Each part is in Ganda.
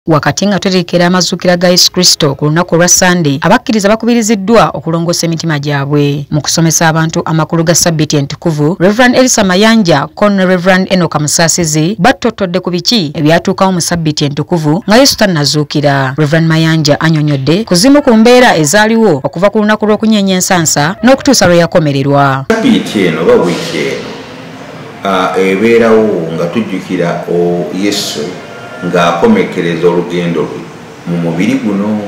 wakati nga twerekera amazuukira ga Yesu Kristo ku lunaku lwa Sunday abakkiriza bakubiriziddwa okulongoosa emitima gyabwe mu kusomesa abantu amakulu ga Ssabbiiti entukuvu. Reverend Elisa Mayanja ne Reverend Enoka Musasizi battotodde ku biki ebyatuukawo mu Ssabbiiti entukuvu nga Yesu tannazuukira. Reverend Mayanja anyonyodde ku zimu ku mbeera ezaaliwo okuva ku lunaku lw'okunyeenya ensansa n'okutuusa lwe yakomererwa. Ssabbiiti eno oba wiiki eno ebeerawo nga tujjukira Yesu ng'akomekereza olugendo lwe mu mubiri guno.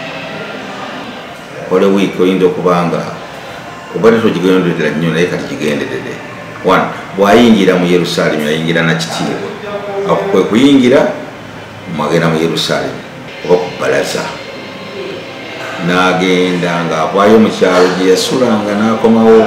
Ole wiiki oyinza okubanga obadde togigenderera nnyo naye kati kigenderere. Bw'ayingira mu Yerusaalemi ayingira na kitiibwa. Ako kwe kuyingira mwagenda mu Yerusaalemi oba ku bbalaza. N'agenda ng'avaayo mu kyalo gye yasulanga n'akomawo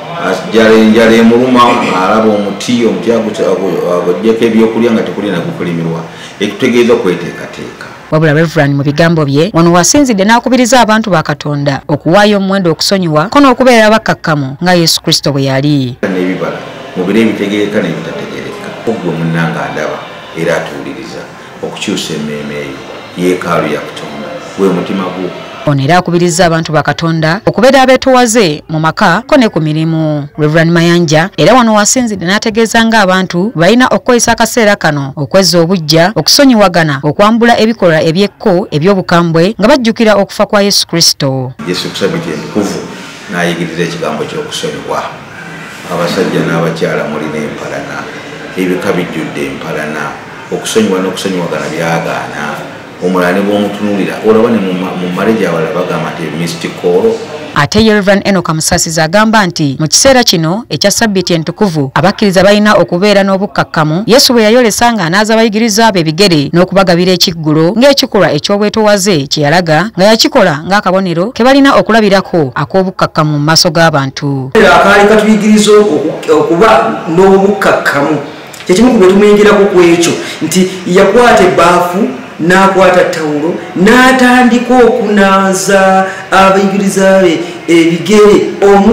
njala emuluma alaba omuti agojjeko ebyokulya nga tekuli nagukulimirwa ekitutegeeza okweteekateeka. Wabula Reverend mu bigambo bye wano wasinzidde n'akubiriza abantu ba Katonda okuwaayo omuwendo okusonyiwa ko n'okubeera bakkakkamu nga Yesu Kristo bwe yali. N'ebibala mu biro ebitegereka n'ebitategereka. Ogwe munnanga andaba era atuwuliriza okukyusa emmeeme eyo yeekaalu ya Katonda gwe mutima gwo. Ono era akubiriza abantu ba Katonda okubeera abeetoowaze mu maka ko ne ku mirimu. Reverend Mayanja era wano wasinzidde n'ategeeza ng'abantu balina okukozesa akaseera kano okwezza obujja, okusonyiwagana, okwambula ebikolwa ebyekko eby'obukambwe nga bajjukira okufa kwa Yesu Kristo. Yesu Ssabbiiti entukuvu n'ayigiriza ekigambo ky'okusonyiwa. Abasajja n'abakyala mulina empalana, ebika bijjudde empalana, okusonyiwa n'okusonyiwagana byagaana. Omulane bw'omutunuulira olaba ne mu maleja abalala bagamba nti mystical. Ate Reverend Enoka Musasizi agamba nti mu kiseera kino ekya Ssabbiiti entukuvu abakkiriza balina okubeera n'obukkakkamu. Yesu bwe yayolesa ng'anaaza abayigiriza be ebigere n'okubagabira ekiggulo ng'ekikolwa eky'obwetoowaze kye yalaga nga yakikola ng'akabonero ke balina okulabirako ak'obukkakkamu mu maaso g'abantu. Akaali katuyigiriza okuba n'obukkakkamu kyekimu ku bye tumuyingirako ku ekyo nti yakwata ebbaafu n'akwata tawulo n'atandika okunaaza abayigiriza be ebigere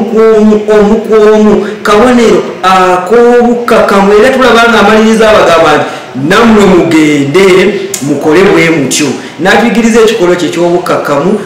omu ku omu kabonero ak'obukkakkamu. Era tulaba ng'amaliriza abagamba nti nammwe mugende mukole bwe mutyo. N'atuyigiriza ekikolwa kye ky'obukkakkamu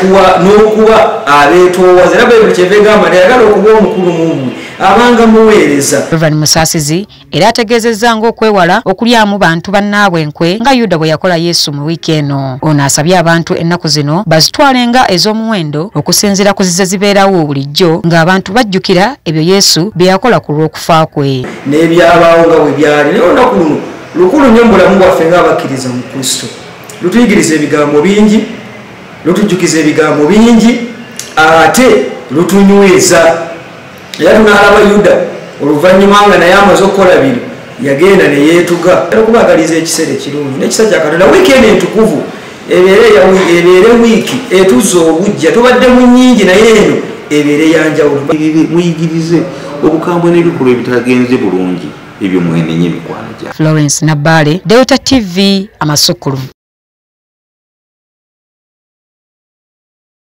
n'okuba abeetoowaze. Era Bayibuli kyeva egamba nti ayagala okuba omukulu mu mmwe abanga muweereza. Reverend Musasizi era ategeezezza ng'okwewala okulyamu bantu bannaabwe enkwe nga Yuda bwe yakola Yesu mu wiiki eno. Ono asabye abantu ennaku zino bazitwalenga ez'omuwendo okusinziira ku zize zibeerawo bulijjo ng'abantu bajjukira ebyo Yesu bye yakola ku lw'okufa kwe. N'ebyabaawo nga bwe byali. Naye olunaku luno lukulu nnyo mu bulamu bwaffe ng'abakkiriza mu Kristo. Lutuyigiriza ebigambo bingi, lutujjukiza ebigambo bingi, ate lutunyweza. Era tunaalaba Yuda oluvannyuma nga naye amaze okukola bino yagenda ne yeetuga. Era okubaagaliza ekiseera ekirungi n'ekisa kya Katonda. Wiiki eno entukuvu ebeere wiiki etuzza obujja. Tubadde mu nnyingi naye eno ebeere yanjawulo. Muyigirize obukambwe n'ebikolwa ebitagenze bulungi ebyo mwenenye mikwano gya. Florence Nabale, Delta TV, Amasukulu.